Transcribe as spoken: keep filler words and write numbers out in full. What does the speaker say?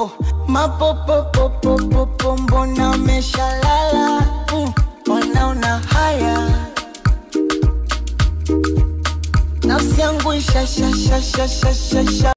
oh. Mapopopopopopo mbona umeshalala? mm. Wanaona haya. Nafsi yangu isha sha sha sha sha sha sha.